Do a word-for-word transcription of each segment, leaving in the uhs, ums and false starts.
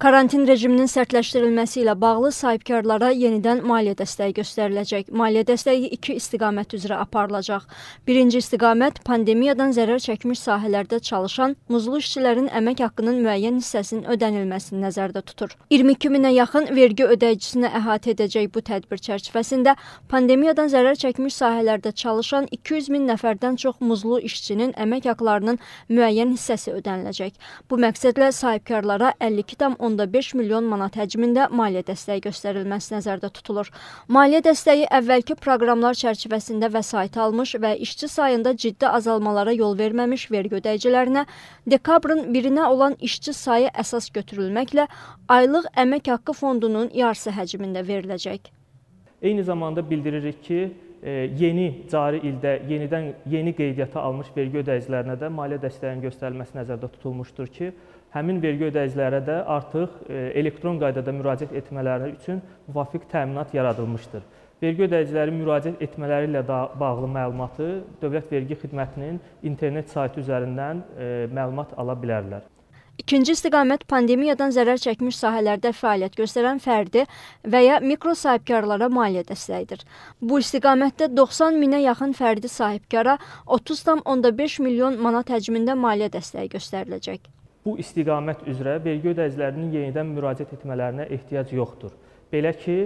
Karantin rejiminin sərtləşdirilməsi ilə bağlı sahibkarlara yenidən maliyyə dəstəyi göstəriləcək. Maliyyə dəstəyi iki istiqamət üzrə aparılacaq. Birinci istiqamət pandemiyadan zərər çəkmiş sahələrdə çalışan muzlu işçilərin əmək haqqının müəyyən hissəsinin ödənilməsini nəzərdə tutur. iyirmi iki minə yaxın vergi ödəyicisini əhatə edəcək bu tədbir çərçivəsində pandemiyadan zərər çəkmiş sahələrdə çalışan iki yüz min nəfərdən çox muzlu işçinin əmək haqlarının müəyyən hissəsi ödəniləcək. Bu məqsədlə sahibkarlara əlli iki tam onda beş milyon manat həcmində maliyyə dəstəyi göstərilməsi nəzərdə tutulur. Maliyyə dəstəyi əvvəlki proqramlar çərçivəsində vəsait almış və işçi sayında ciddi azalmalara yol verməmiş vergi ödəyicilərinə dekabrın birinə olan işçi sayı əsas götürülməklə aylıq əmək haqqı fondunun yarısı həcmində veriləcək. Eyni zamanda bildiririk ki, yeni cari ildə yenidən yeni qeydiyyata almış vergi ödəyicilərinə də maliyyə dəstəyinin göstərilməsi nəzərdə tutulmuşdur ki, həmin vergi ödəyicilərə də artıq elektron qaydada müraciət etmələri üçün müvafiq təminat yaradılmışdır. Vergi ödəyiciləri müraciət etmələri ilə bağlı məlumatı Dövlət Vergi Xidmətinin internet saytı üzərindən məlumat ala bilərlər. İkinci istiqamət pandemiyadan zərər çəkmiş sahələrdə fəaliyyət göstərən fərdi və ya mikro sahibkarlara maliyyə dəstəyidir. Bu istiqamətdə doxsan minə yaxın fərdi sahibkara otuz tam onda beş milyon manat həcmində maliyyə dəstəyi göstəriləcək. Bu istiqamət üzrə vergi ödəyicilərinin yenidən müraciət etmələrinə ehtiyac yoxdur. Belə ki,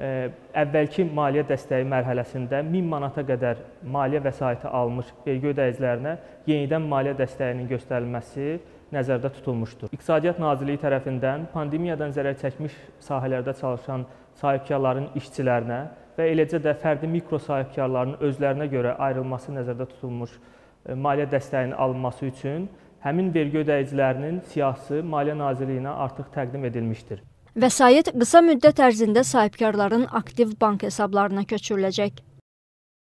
əvvəlki maliyyə dəstəyi mərhələsində min manata qədər maliyyə vəsaiti almış vergi ödəyicilərinə yenidən maliyyə dəstəyinin göstərilməsi nəzərdə tutulmuşdur. İqtisadiyyat Nazirliyi tərəfindən pandemiyadan zərər çəkmiş sahələrdə çalışan sahibkarların işçilərinə və eləcə də fərdi mikro sahibkarların özlərinə görə ayrılması nəzərdə tutulmuş maliyyə dəstəyinin alınması üçün həmin vergi ödəyicilərinin siyahısı Maliyyə Nazirliyinə artıq təqdim edilmişdir. Vəsait qısa müddət ərzində sahibkarların aktiv bank hesablarına köçürüləcək.